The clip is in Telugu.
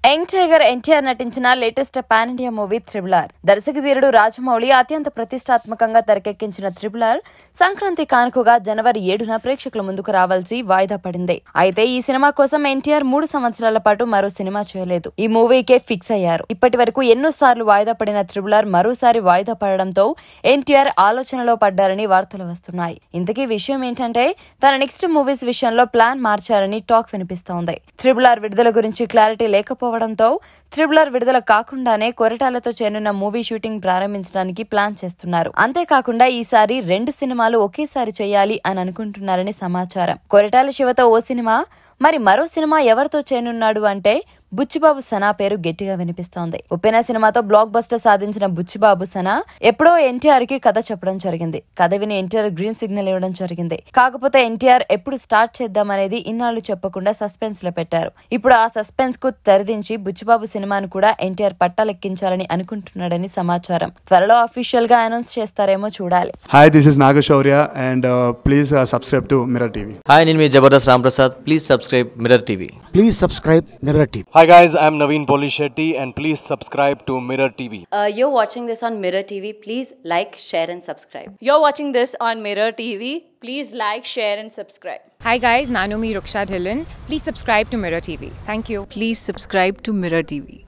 యంగ్ టైగర్ NTR నటించిన latest pan India movie RRR. దర్శకధీరుడు రాజమౌళి అత్యంత ప్రతిష్టాత్మకంగా తెరకెక్కించిన RRR సంక్రాంతి కానుకగా జనవరి 7న ప్రేక్షకుల ముందుకు రావాల్సి వాయిదా పడింది. అయితే ఈ సినిమా కోసం NTR 3 సంవత్సరాల పాటు మరో సినిమా చేయలేదు. ఈ మూవీకే ఫిక్స్ అయ్యారు. ఇప్పటి వరకు ఎన్నోసార్లు వాయిదా పడిన RRR మరోసారి వాయిదా పడడంతో NTR ఆలోచనలో పడ్డారని వార్తలు వస్తున్నాయి. ఇంతకీ విషయం ఏంటంటే తన నెక్స్ట్ మూవీస్ విషయంలో ప్లాన్ మార్చారని టాక్ వినిపిస్తోంది. RRR విడుదల గురించి క్లారిటీ లేకపోవడంతో RRR విడుదల కాకుండానే కొరటాలతో చేరున్న మూవీ షూటింగ్ ప్రారంభించడానికి ప్లాన్ చేస్తున్నారు. అంతేకాకుండా ఈసారి 2 సినిమాలు ఒకేసారి చేయాలి అని అనుకుంటున్నారని సమాచారం. కొరటాల శివతో ఓ సినిమా, మరి మరో సినిమా ఎవరితో చేయనున్నాడు అంటే బుచ్చిబాబు సనా పేరు గట్టిగా వినిపిస్తోంది. ఉప్పెన సినిమాతో బ్లాక్ బస్టర్ సాధించిన బుచ్చిబాబు సనా ఎప్పుడో NTR కి కథ చెప్పడం జరిగింది. కథ విని NTR గ్రీన్ సిగ్నల్ ఇవ్వడం జరిగింది. కాకపోతే NTR ఎప్పుడు స్టార్ట్ చేద్దామనేది ఇన్నాళ్లు చెప్పకుండా సస్పెన్స్ లో పెట్టారు. ఇప్పుడు ఆ సస్పెన్స్ కు తెరదించి బుచ్చిబాబు సినిమాను కూడా NTR పట్టాలెక్కించాలని అనుకుంటున్నాడని సమాచారం. త్వరలో అఫీషియల్ గా అనౌన్స్ చేస్తారేమో చూడాలి. Hi, this is Nagashaurya and please subscribe to Mirror TV. Hi, నేను మీ Jabardasth Ramprasad. Please subscribe Mirror TV. Please subscribe Mirror TV. Hi guys, I'm Naveen Polishetty and please subscribe to Mirror TV. You're watching this on Mirror TV. Please like, share and subscribe. You're watching this on Mirror TV. Please like, share and subscribe. Hi guys, Nanomi Ruksha Dhillon. Please subscribe to Mirror TV. Thank you. Please subscribe to Mirror TV.